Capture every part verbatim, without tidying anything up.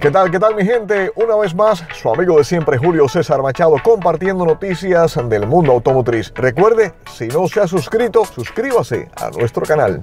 ¿Qué tal, qué tal mi gente? Una vez más, su amigo de siempre Julio César Machado compartiendo noticias del mundo automotriz. Recuerde, si no se ha suscrito, suscríbase a nuestro canal.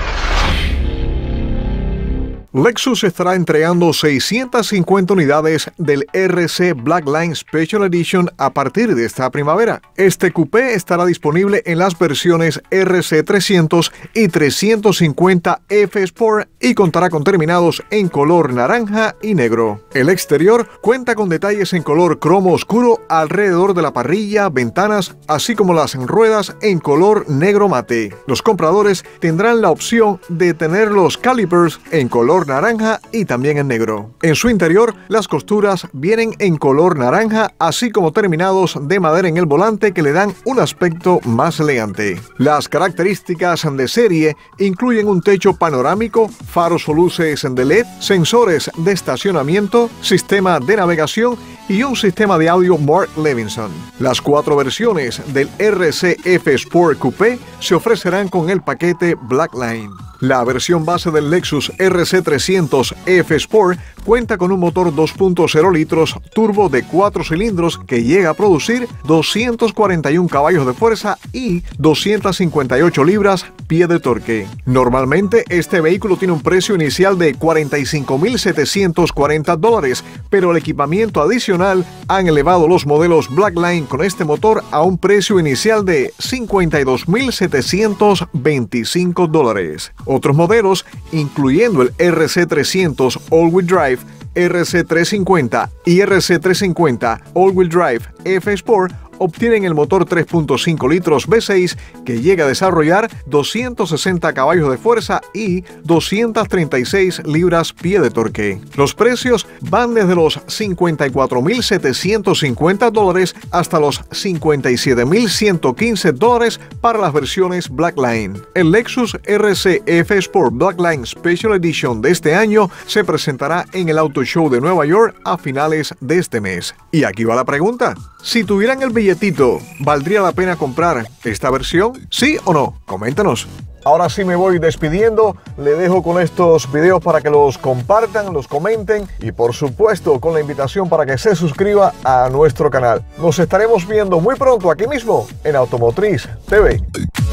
Lexus estará entregando seiscientas cincuenta unidades del R C Blackline Special Edition a partir de esta primavera. Este coupé estará disponible en las versiones R C trescientos y trescientos cincuenta F Sport y contará con terminados en color naranja y negro. El exterior cuenta con detalles en color cromo oscuro alrededor de la parrilla, ventanas, así como las ruedas en color negro mate. Los compradores tendrán la opción de tener los calipers en color naranja y también en negro. En su interior, las costuras vienen en color naranja, así como terminados de madera en el volante que le dan un aspecto más elegante. Las características de serie incluyen un techo panorámico, faros o luces de L E D, sensores de estacionamiento, sistema de navegación y un sistema de audio Mark Levinson. Las cuatro versiones del R C F Sport Coupé se ofrecerán con el paquete Blackline. La versión base del Lexus R C trescientos F Sport cuenta con un motor dos punto cero litros turbo de cuatro cilindros que llega a producir doscientos cuarenta y un caballos de fuerza y doscientas cincuenta y ocho libras pie de torque. Normalmente este vehículo tiene un precio inicial de cuarenta y cinco mil setecientos cuarenta dólares, pero el equipamiento adicional han elevado los modelos Blackline con este motor a un precio inicial de cincuenta y dos mil setecientos veinticinco dólares. Otros modelos, incluyendo el R C trescientos All-Wheel Drive, R C trescientos cincuenta y R C trescientos cincuenta All-Wheel Drive F Sport, obtienen el motor tres punto cinco litros V seis que llega a desarrollar doscientos sesenta caballos de fuerza y doscientas treinta y seis libras pie de torque. Los precios van desde los cincuenta y cuatro mil setecientos cincuenta dólares hasta los cincuenta y siete mil ciento quince dólares para las versiones Blackline. El Lexus R C F Sport Blackline Special Edition de este año se presentará en el Auto Show de Nueva York a finales de este mes. Y aquí va la pregunta. Si tuvieran el billetito, ¿valdría la pena comprar esta versión? ¿Sí o no? Coméntanos. Ahora sí me voy despidiendo, le dejo con estos videos para que los compartan, los comenten y por supuesto con la invitación para que se suscriba a nuestro canal. Nos estaremos viendo muy pronto aquí mismo en Automotriz T V.